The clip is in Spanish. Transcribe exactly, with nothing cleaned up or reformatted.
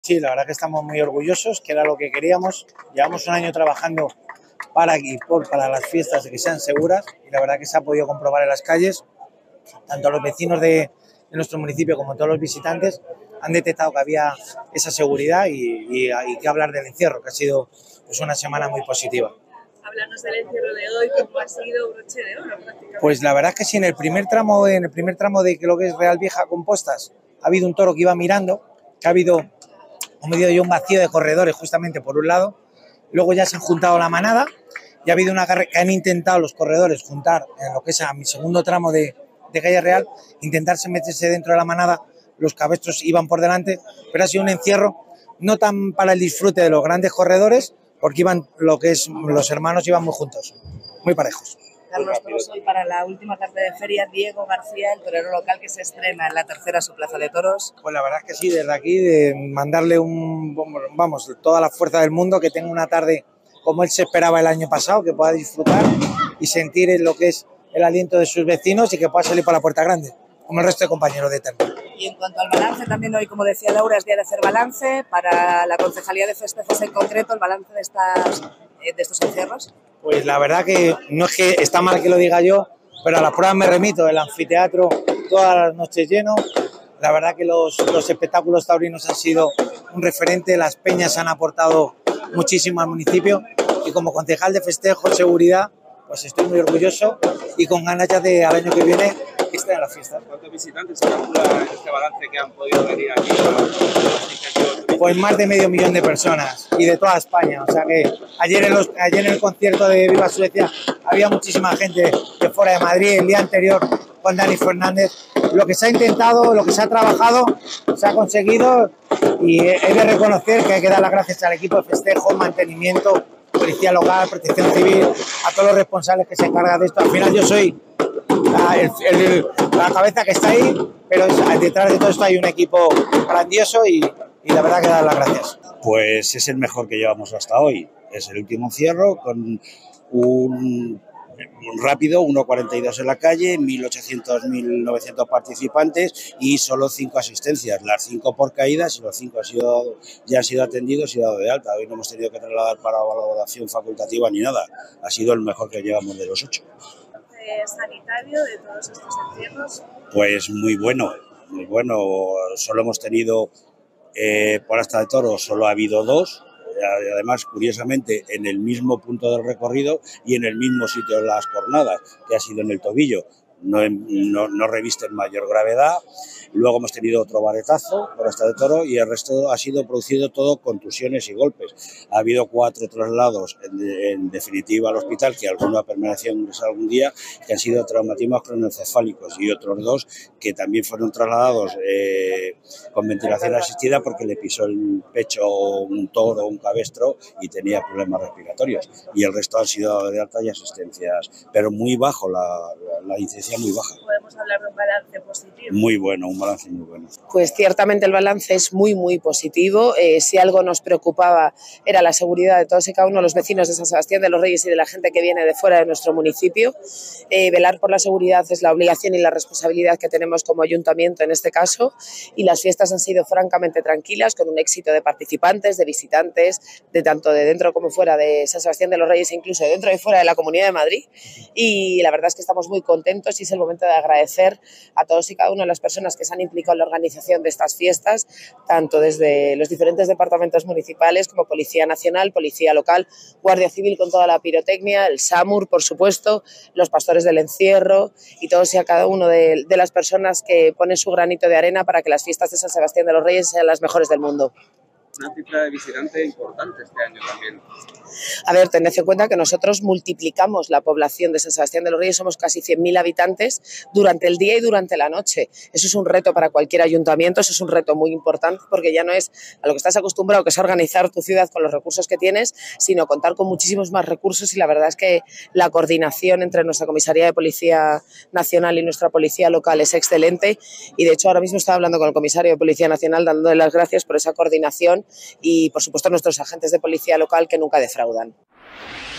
Sí, la verdad que estamos muy orgullosos, que era lo que queríamos. Llevamos un año trabajando para y por para las fiestas de que sean seguras y la verdad que se ha podido comprobar en las calles. Tanto los vecinos de, de nuestro municipio como todos los visitantes han detectado que había esa seguridad y, y, y que hablar del encierro, que ha sido pues, una semana muy positiva. Háblanos del encierro de hoy, cómo ha sido broche de oro prácticamente. Pues la verdad es que sí, en el primer tramo, en el primer tramo de lo que es Real Vieja Compostas, ha habido un toro que iba mirando, que ha habido como digo yo, un vacío de corredores justamente por un lado, luego ya se han juntado la manada y ha habido una carrera que han intentado los corredores juntar en lo que es a mi segundo tramo de, de Calle Real, intentarse meterse dentro de la manada, los cabestros iban por delante, pero ha sido un encierro no tan para el disfrute de los grandes corredores, porque iban lo que es los hermanos iban muy juntos, muy parejos. Carlos, toros hoy para la última tarde de feria, Diego García, el torero local que se estrena en la tercera su plaza de toros. Pues la verdad es que sí, desde aquí de mandarle un, vamos, toda la fuerza del mundo, que tenga una tarde como él se esperaba el año pasado, que pueda disfrutar y sentir lo que es el aliento de sus vecinos y que pueda salir por la puerta grande, como el resto de compañeros de Eterno. Y en cuanto al balance, también hoy, como decía Laura, es día de hacer balance para la Concejalía de Festejos en concreto, el balance de, estas, de estos encierros. Pues la verdad que no es que está mal que lo diga yo, pero a las pruebas me remito, el anfiteatro todas las noches lleno, la verdad que los, los espectáculos taurinos han sido un referente, las peñas han aportado muchísimo al municipio y como concejal de festejo, seguridad, pues estoy muy orgulloso y con ganas ya de al año que viene que estén en las fiestas. ¿Cuántos visitantes se calcula en este balance que han podido venir aquí? Pues más de medio millón de personas y de toda España. O sea que ayer en, los, ayer en el concierto de Viva Suecia había muchísima gente de fuera de Madrid. El día anterior con Dani Fernández. Lo que se ha intentado, lo que se ha trabajado, se ha conseguido y he de reconocer que hay que dar las gracias al equipo de festejo, mantenimiento, policía local, protección civil, a todos los responsables que se encargan de esto. Al final yo soy la, el, el, la cabeza que está ahí, pero detrás de todo esto hay un equipo grandioso y y la verdad que dar las gracias. Pues es el mejor que llevamos hasta hoy. Es el último encierro con un, un rápido, uno cuarenta y dos en la calle, mil ochocientos, mil novecientos participantes y solo cinco asistencias, las cinco por caídas y los cinco han sido, ya han sido atendidos y dado de alta. Hoy no hemos tenido que trasladar para valoración facultativa ni nada. Ha sido el mejor que llevamos de los ocho. ¿Sanitario de todos estos encierros? Pues muy bueno, muy bueno. Solo hemos tenido Eh, por hasta de toros solo ha habido dos, además curiosamente en el mismo punto del recorrido y en el mismo sitio de las cornadas, que ha sido en el tobillo, no, no, no revisten mayor gravedad. Luego hemos tenido otro varetazo por hasta de toro y el resto ha sido producido todo contusiones y golpes. Ha habido cuatro traslados en, en definitiva al hospital, que alguno ha permanecido ingresado algún día, que han sido traumatismos cronoencefálicos y otros dos que también fueron trasladados eh, con ventilación asistida porque le pisó el pecho un toro o un cabestro y tenía problemas respiratorios. Y el resto han sido de alta y asistencias, pero muy bajo, la, la, la incidencia muy baja. ¿Podemos hablar de un balance positivo? Muy bueno, un balance muy bueno. Pues ciertamente el balance es muy, muy positivo. Eh, si algo nos preocupaba era la seguridad de todos y cada uno de los vecinos de San Sebastián de los Reyes y de la gente que viene de fuera de nuestro municipio. Eh, velar por la seguridad es la obligación y la responsabilidad que tenemos como ayuntamiento en este caso, y las fiestas han sido francamente tranquilas, con un éxito de participantes, de visitantes, de tanto de dentro como fuera de San Sebastián de los Reyes e incluso de dentro y fuera de la Comunidad de Madrid, y la verdad es que estamos muy contentos y es el momento de agradecer a todos y cada una de las personas que se han implicado en la organización de estas fiestas, tanto desde los diferentes departamentos municipales como Policía Nacional, Policía Local, Guardia Civil con toda la pirotecnia, el SAMUR, por supuesto, los pastores del encierro y todos y a cada uno de, de las personas que ponen su granito de arena para que las fiestas de San Sebastián de los Reyes sean las mejores del mundo. Una cifra de visitantes importante este año también. A ver, tened en cuenta que nosotros multiplicamos la población de San Sebastián de los Reyes, somos casi cien mil habitantes durante el día y durante la noche. Eso es un reto para cualquier ayuntamiento, eso es un reto muy importante porque ya no es a lo que estás acostumbrado, que es organizar tu ciudad con los recursos que tienes, sino contar con muchísimos más recursos, y la verdad es que la coordinación entre nuestra Comisaría de Policía Nacional y nuestra Policía Local es excelente, y de hecho ahora mismo estaba hablando con el Comisario de Policía Nacional dándole las gracias por esa coordinación y por supuesto nuestros agentes de Policía Local que nunca defraudan.